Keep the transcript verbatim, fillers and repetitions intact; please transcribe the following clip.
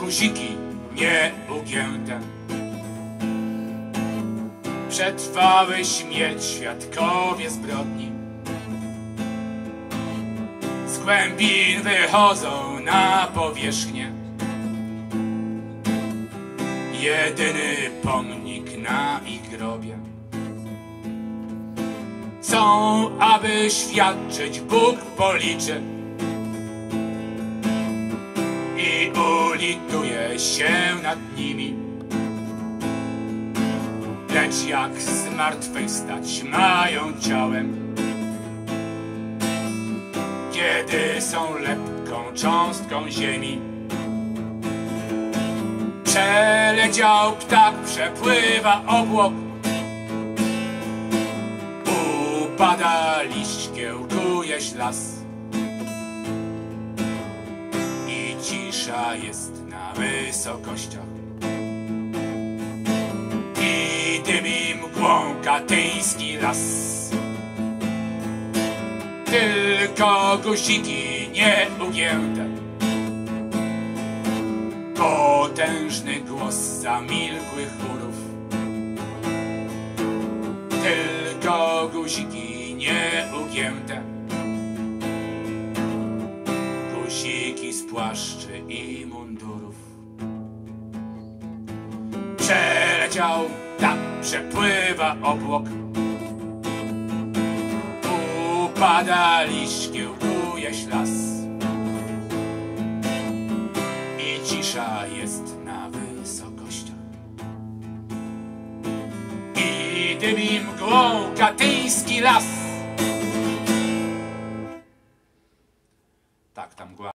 guziki nieugięte. Przetrwały śmierć świadkowie zbrodni. Z głębin wychodzą na powierzchnię. Jedyny pomnik na ich grobie. Chcą, aby świadczyć, Bóg policzy i ulituje się nad nimi. Lecz jak zmartwychwstać mają ciałem, kiedy są lepką cząstką ziemi. Przeleciał ptak, przepływa obłok, upada liść, kiełkuje ślas i cisza jest na wysokościach. I dymi mgłą katyński las. Tylko guziki nieugięte. Potężny głos zamilkłych chórów. Tylko guziki nieugięte. Guziki z płaszczy i mundurów. Przeleciał, tak przepływa obłok. Upada liść, kiełkuje ślas. I cisza jest na wysokościach. I dymi mgłą katyński las.